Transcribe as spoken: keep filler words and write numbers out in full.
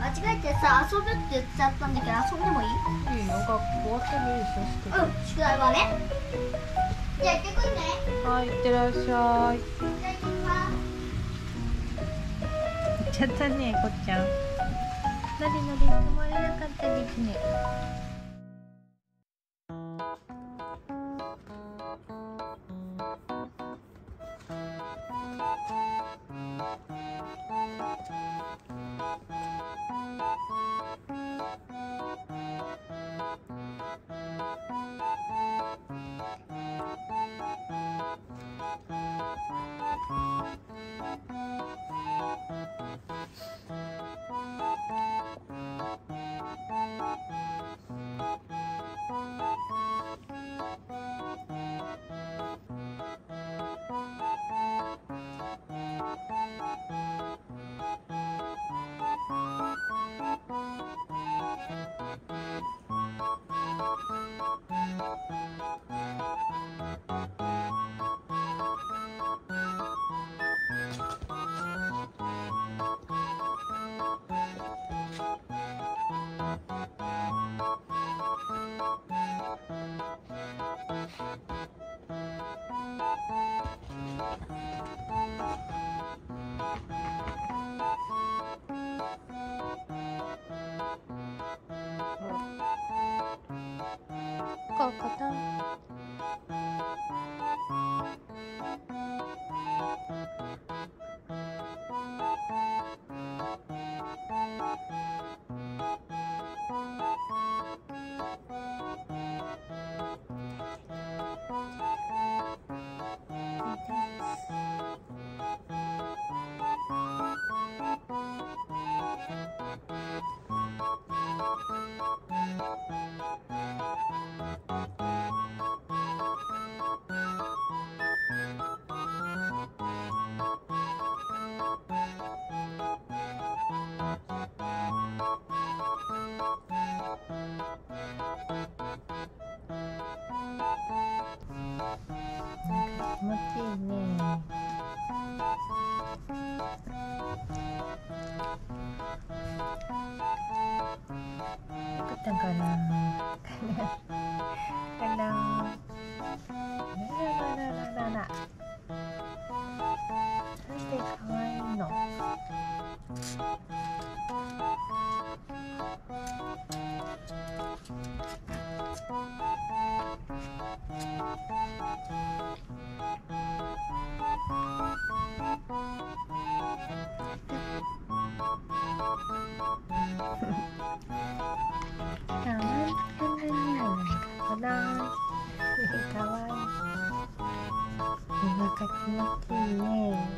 間違えてさ遊ぶって言っちゃったんだけど、遊んでもいい？ いいよ、学校終わってもいいでしょ、宿題。 うん、宿題はね。じゃあ行ってくるね。 はい、いってらっしゃい。 じゃあ行ってきます。 行っちゃったね、こっちゃん。なりのり止まれなかったですね。こうかな。気持ちいいね。よかったんかな。かな。かな。らららららら。なんて可愛いの。かわいくないのかな。かわいい。なんか気持ちいいね。